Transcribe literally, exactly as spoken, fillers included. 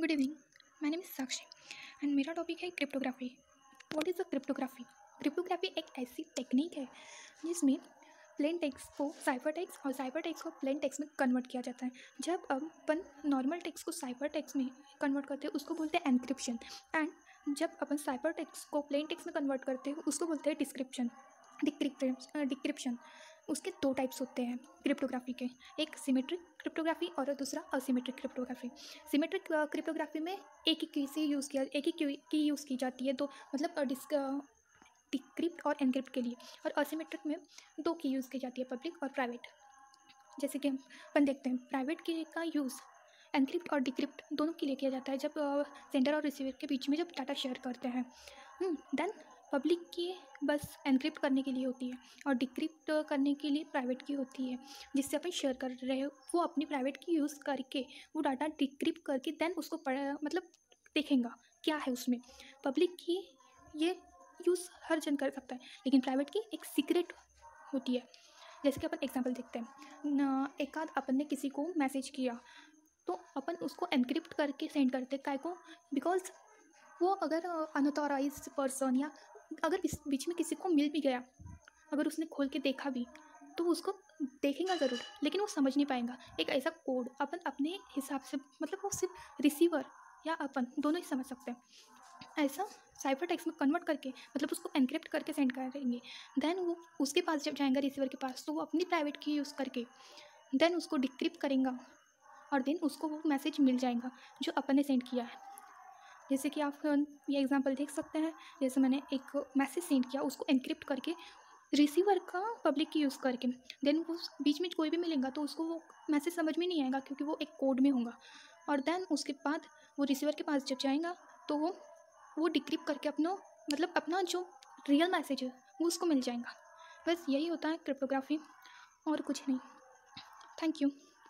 Good evening. My name is Sakshi and मेरा topic है cryptography. What is a cryptography? Cryptography एक ऐसी technique है जिसमें प्लेन टेक्स्ट को साइफर टेक्स्ट और साइफर टेक्स्ट को प्लेन टेक्स्ट में कन्वर्ट किया जाता है। जब अपन नॉर्मल टेक्स्ट को साइफर टेक्स्ट में कन्वर्ट करते हैं उसको बोलते हैं एनक्रिप्शन, एंड जब अपन साइफर टेक्स्ट को प्लेन टेक्स्ट में कन्वर्ट करते हैं उसको बोलते हैं डिस्क्रिप्शन डिक्रिप्शन डिक्रिप्शन उसके दो टाइप्स होते हैं क्रिप्टोग्राफी के, एक सिमेट्रिक क्रिप्टोग्राफी और दूसरा असिमेट्रिक क्रिप्टोग्राफी। सिमेट्रिक क्रिप्टोग्राफी में एक ही की से यूज़ किया एक ही की यूज़ की जाती है, तो मतलब डिस्क डिक्रिप्ट और एनक्रिप्ट के लिए, और असिमेट्रिक में दो की यूज़ की जाती है, पब्लिक और प्राइवेट। जैसे कि हम अपन देखते हैं प्राइवेट की का यूज़ एनक्रिप्ट और डिक्रिप्ट दोनों के लिए किया जाता है जब सेंडर और रिसीवर के बीच में जब डाटा शेयर करते हैं। देन पब्लिक की बस एनक्रिप्ट करने के लिए होती है और डिक्रिप्ट करने के लिए प्राइवेट की होती है, जिससे अपन शेयर कर रहे हो वो अपनी प्राइवेट की यूज़ करके वो डाटा डिक्रिप्ट करके देन उसको पढ़ मतलब देखेगा क्या है उसमें। पब्लिक की ये यूज़ हर जन कर सकता है, लेकिन प्राइवेट की एक सीक्रेट होती है। जैसे कि अपन एग्जांपल देखते हैं, एक आध अपन ने किसी को मैसेज किया तो अपन उसको एनक्रिप्ट करके सेंड करते काय को, बिकॉज वो अगर अनऑथोराइज्ड पर्सन या अगर इस बीच में किसी को मिल भी गया, अगर उसने खोल के देखा भी तो उसको देखेगा ज़रूर, लेकिन वो समझ नहीं पाएगा। एक ऐसा कोड अपन अपने हिसाब से, मतलब वो सिर्फ रिसीवर या अपन दोनों ही समझ सकते हैं। ऐसा साइफर टेक्स्ट में कन्वर्ट करके मतलब उसको एनक्रिप्ट करके सेंड करेंगे, देन वो उसके पास जब जाएगा रिसीवर के पास तो वो अपनी प्राइवेट की यूज़ करके देन उसको डिक्रिप्ट करेगा और देन उसको वो मैसेज मिल जाएगा जो अपन ने सेंड किया है। जैसे कि आप ये एग्जांपल देख सकते हैं, जैसे मैंने एक मैसेज सेंड किया उसको एनक्रिप्ट करके रिसीवर का पब्लिक की यूज़ करके, देन वो बीच में कोई भी मिलेगा तो उसको वो मैसेज समझ में नहीं आएगा क्योंकि वो एक कोड में होगा, और देन उसके बाद वो रिसीवर के पास जब जाएगा तो वो वो डिक्रिप्ट करके अपना मतलब अपना जो रियल मैसेज है वो उसको मिल जाएगा। बस यही होता है क्रिप्टोग्राफी, और कुछ नहीं। Thank you.